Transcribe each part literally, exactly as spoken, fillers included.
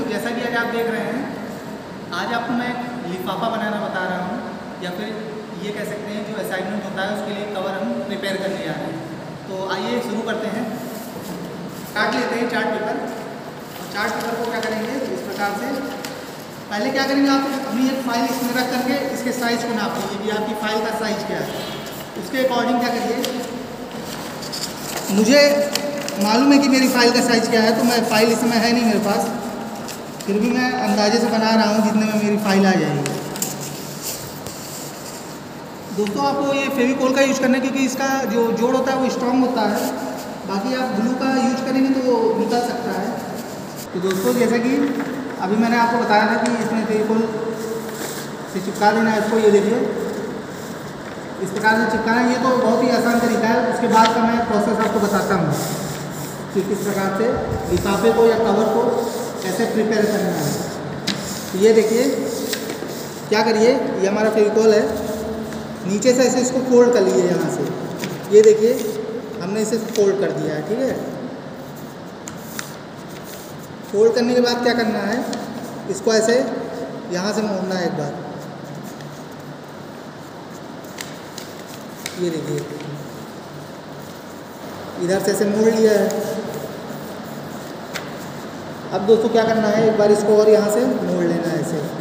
जैसा कि आज आप देख रहे हैं, आज आपको मैं लिफाफा बनाना बता रहा हूँ, या फिर ये कह सकते हैं जो असाइनमेंट होता है उसके लिए कवर हम प्रिपेयर करने जा रहे हैं। तो आइए शुरू करते हैं। काट लेते हैं चार्ट पेपर। और चार्ट पेपर को क्या करेंगे, इस प्रकार से पहले क्या करेंगे, आप अपनी एक फाइल इसमें रख करके इसके साइज़ को नाप लीजिए कि आपकी फाइल का साइज़ क्या है। उसके अकॉर्डिंग क्या करिए, मुझे मालूम है कि मेरी फ़ाइल का साइज़ क्या है, तो मैं फ़ाइल इस समय है नहीं मेरे पास, फिर भी मैं अंदाजे से बना रहा हूँ जितने में मेरी फ़ाइल आ जाएगी। दोस्तों, आपको ये फेविकोल का यूज़ करना है क्योंकि इसका जो जोड़ होता है वो स्ट्रॉन्ग होता है। बाकी आप ग्लू का यूज करेंगे तो वो निकल सकता है। तो दोस्तों, जैसा कि अभी मैंने आपको बताया था कि इसमें फेविकोल से चिपका देना है इसको। ये देखिए, इस प्रकार से चिपकाना है। ये तो बहुत ही आसान तरीका है। उसके बाद का मैं प्रोसेस आपको बताता हूँ कि किस प्रकार से लिफाफे को या कवर को कैसे प्रिपेयर करना है। तो ये देखिए, क्या करिए, ये हमारा फेविकोल है, नीचे से ऐसे इसको फोल्ड कर लीजिए यहाँ से। ये देखिए, हमने इसे फोल्ड कर दिया है, ठीक है। फोल्ड करने के बाद क्या करना है, इसको ऐसे यहाँ से मोड़ना है एक बार। ये देखिए, इधर से ऐसे मोड़ लिया है। अब दोस्तों क्या करना है, एक बार इसको और यहाँ से मोड़ लेना है ऐसे।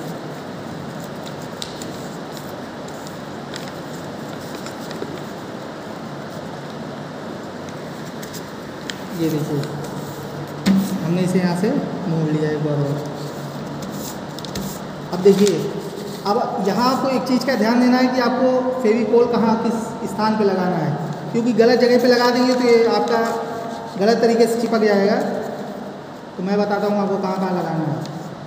ये देखिए, हमने इसे यहाँ से मोड़ लिया एक बार और। अब देखिए, अब यहाँ आपको एक चीज़ का ध्यान देना है कि आपको फेविकोल कहाँ किस स्थान पे लगाना है, क्योंकि गलत जगह पे लगा देंगे तो ये आपका गलत तरीके से चिपक जाएगा। तो मैं बताता हूँ आपको कहाँ कहाँ लगाना है।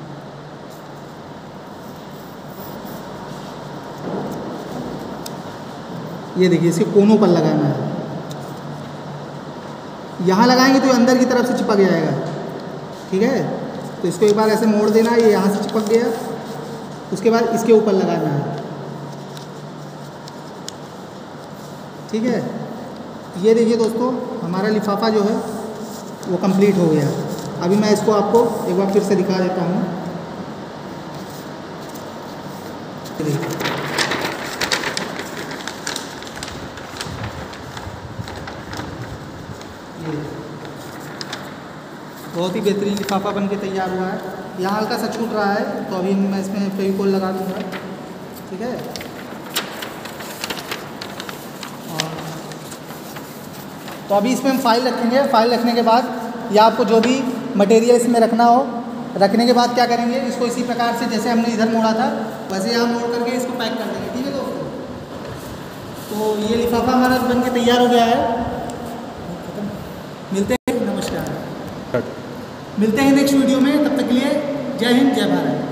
ये देखिए, इसके कोनों पर लगाना है। यहाँ लगाएंगे तो अंदर की तरफ से चिपक जाएगा, ठीक है। तो इसको एक बार ऐसे मोड़ देना है, ये यहाँ से चिपक गया। उसके बाद इसके ऊपर लगाना है, ठीक है। ये देखिए दोस्तों, हमारा लिफाफा जो है वो कंप्लीट हो गया। अभी मैं इसको आपको एक बार फिर से दिखा देता हूँ। ये बहुत ही बेहतरीन लिफाफा बन के तैयार हुआ है। यहाँ हल्का सा छूट रहा है, तो अभी मैं इसमें फेविकोल लगा दूँगा, ठीक है। और तो अभी इसमें हम फाइल रखेंगे। फाइल रखने के बाद या आपको जो भी मटेरियल इसमें रखना हो, रखने के बाद क्या करेंगे, इसको इसी प्रकार से जैसे हमने इधर मोड़ा था वैसे यहाँ मोड़ करके इसको पैक कर देंगे, ठीक है दोस्तों। तो ये लिफाफा हमारा बन के तैयार हो गया है। मिलते हैं, नमस्कार। मिलते हैं नेक्स्ट वीडियो में, तब तक के लिए जय हिंद, जय भारत।